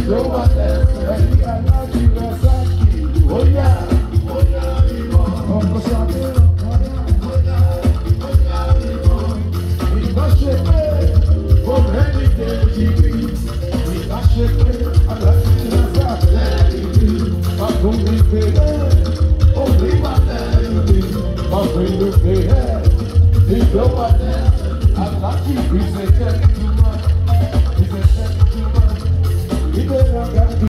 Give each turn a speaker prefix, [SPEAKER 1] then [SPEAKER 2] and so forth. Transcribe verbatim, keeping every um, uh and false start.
[SPEAKER 1] ló wà lẹ́sẹ̀ ẹ̀yìn aláàbí rẹ̀ sáàkì. Ó yá, ó yá ìmọ̀. Ọkọ̀ ṣàfihàn ọ̀rẹ́. Ó yá, ó yá ìmọ̀. Ìbáṣe pé òmìnir ní kejì rí. Ìbáṣe pé aláàbí rẹ̀ sáàkì lẹ́yìn rí. Ọkùnrin pé òmìnir wà lẹ́yìn rí. Ọkùnrin pé ìjọ wà lẹ́yìn. Aláàbí ìṣẹ̀jẹ̀.